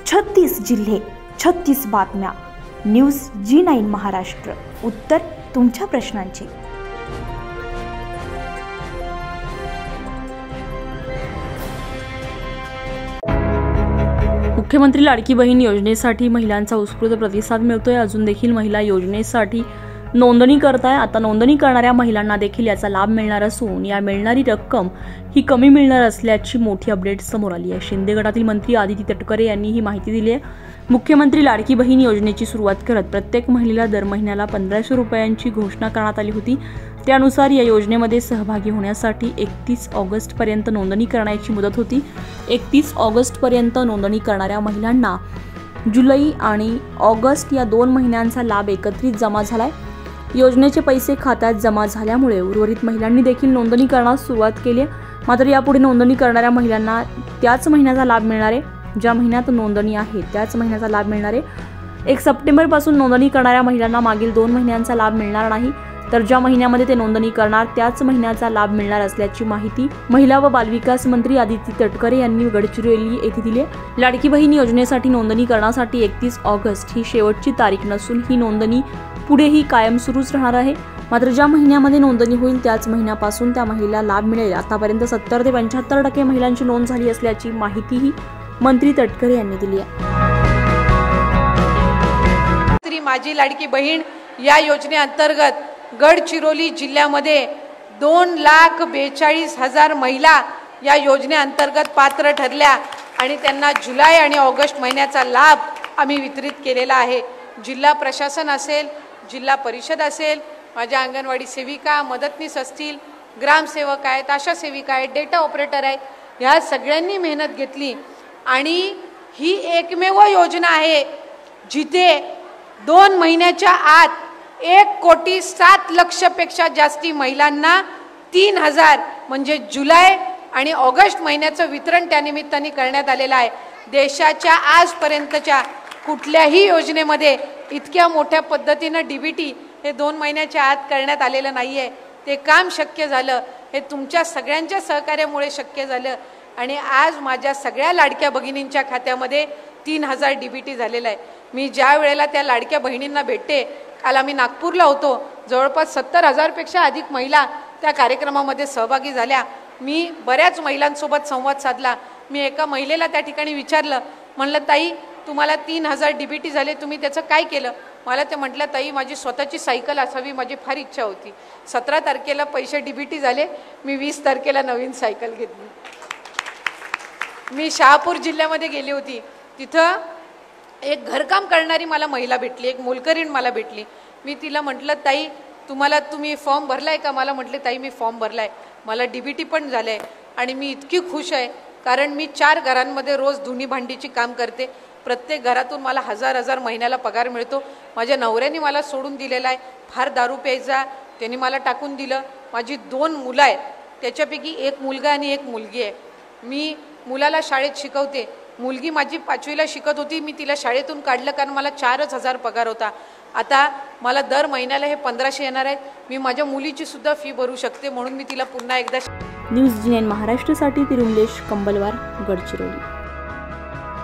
36 जिल्हे, 36 बातम्या. News G9 Maharashtra. उत्तर तुमच्या प्रश्नांची. मुख्यमंत्री लाडकी बहीण योजनेसाठी महिलांचा उत्स्फूर्त प्रतिसाद मिळतोय. अजून देखील महिला योजनेसाठी नोंदणी करताय. आता नोंदणी करणाऱ्या महिलांना देखील याचा लाभ मिळणार असून या मिळणारी रक्कम ही कमी मिळणार असल्याची मोठी अपडेट समोर आली आहे. शिंदे गटातील मंत्री आदिती तटकरे यांनी ही माहिती दिली आहे. मुख्यमंत्री लाडकी बहीण योजनेची सुरुवात करत प्रत्येक महिलेला दर महिन्याला 1500 रुपयांची घोषणा करण्यात आली होती. त्यानुसार या योजनेमध्ये सहभागी होण्यासाठी 31 ऑगस्ट पर्यंत नोंदणी करण्याची मुदत होती. 31 ऑगस्ट पर्यंत नोंदणी करणाऱ्या महिलांना जुलै आणि ऑगस्ट या 2 महिन्यांचा लाभ एकत्रित जमा झालाय. योजनेचे पैसे खात्यात जमा झाल्यामुळे उर्वरित महिलांनी देखील नोंदणी करण्यास सुरुवात केली आहे. मात्र यापुढे नोंदणी करणाऱ्या महिलांना त्याच महिन्याचा लाभ मिळणार आहे. ज्या महिन्यात नोंदणी आहे त्याच महिन्याचा लाभ मिळणार आहे. 1 सप्टेंबरपासून नोंदणी करणाऱ्या महिलांना मागील 2 महिन्यांचा लाभ मिळणार नाही, तर ज्या महिन्यामध्ये ते नोंदणी करणार त्याच महिन्याचा लाभ मिळणार असल्याची माहिती महिला व बालविकास मंत्री आदिती तटकरे यांनी गडचिरोली येथे दिली आहे. लाडकी बहीण योजनेसाठी नोंदणी करण्यासाठी 31 ऑगस्ट ही शेवटची तारीख नसून ही नोंदणी पुढेही कायम सुरूच राहणार आहे. मात्र ज्या महिन्यामध्ये नोंदणी होईल त्याच महिन्यापासून त्या महिलेला लाभ मिळेल. आतापर्यंत 70 ते 75% महिलांची नोंद झाली असल्याची माहितीही मंत्री तटकरे यांनी दिली आहे. माझी लाडकी बहीण या योजनेअंतर्गत गडचिरोली जिल्ह्यामध्ये 2,42,000 महिला या योजनेअंतर्गत पात्र ठरल्या आणि त्यांना जुलै आणि ऑगस्ट महिन्याचा लाभ आम्ही वितरित केलेला आहे. जिल्हा प्रशासन असेल, जिल्हा परिषद असेल, माझ्या अंगणवाडी सेविका, मदतनीस असतील, ग्रामसेवक आहेत, आशा सेविका आहेत, डेटा ऑपरेटर आहेत, ह्या सगळ्यांनी मेहनत घेतली आणि ही एकमेव योजना आहे जिथे 2 महिन्याच्या आत 1,07,00,000पेक्षा जास्ती महिलांना 3,000 म्हणजे जुलै आणि ऑगस्ट महिन्याचं वितरण त्यानिमित्ताने करण्यात आलेलं आहे. देशाच्या आजपर्यंतच्या कुठल्याही योजनेमध्ये इतक्या मोठ्या पद्धतीनं DBT हे 2 महिन्याच्या आत करण्यात आलेलं नाही आहे. ते काम शक्य झालं हे तुमच्या सगळ्यांच्या सहकार्यामुळे शक्य झालं आणि आज माझ्या सगळ्या लाडक्या भगिनींच्या खात्यामध्ये 3,000 DBT झालेलं आहे. मी ज्या वेळेला त्या लाडक्या बहिणींना भेटते, काल आम्ही नागपूरला होतो, जवळपास 70,000पेक्षा अधिक महिला त्या कार्यक्रमामध्ये सहभागी झाल्या. मी बऱ्याच महिलांसोबत संवाद साधला. मी एका महिलेला त्या ठिकाणी विचारलं, म्हणलं ताई तुम्हाला 3,000 DBT झाले, तुम्ही त्याचं काय केलं? मला ते म्हटलं ताई माझी स्वतःची सायकल असावी, माझी फार इच्छा होती. 17 तारखेला पैसे DBT झाले, मी 20 तारखेला नवीन सायकल घेतली. मी शहापूर जिल्ह्यामध्ये गेली होती, तिथं एक घरकाम करणारी मला महिला भेटली, एक मोलकरीण मला भेटली. मी तिला म्हटलं ताई तुम्ही फॉर्म भरलाय का? मला म्हटले ताई मी फॉर्म भरलाय, मला DBT पण झालंय आणि मी इतकी खुश आहे कारण मी 4 घरांमध्ये रोज धुणी भांडीची काम करते. प्रत्येक घरातून मला 1,000 महिन्याला पगार मिळतो. माझ्या नवऱ्याने मला सोडून दिलेला आहे, फार दारू प्यायचा, त्यांनी मला टाकून दिलं. माझी 2 मुलं आहेत, त्याच्यापैकी एक मुलगा आणि एक मुलगी आहे. मी मुलाला शाळेत शिकवते, मुलगी माझी 5वीला शिकत होती, मी तिला शाळेतून काढलं कारण मला 4,000 पगार होता. आता मला दर महिन्याला हे 1,500 येणार आहेत. मी माझ्या मुलीची सुद्धा फी भरू शकते, म्हणून मी तिला पुन्हा एकदा. न्यूज G9 महाराष्ट्रासाठी तिरुमलेश कंबलवार, गडचिरोली.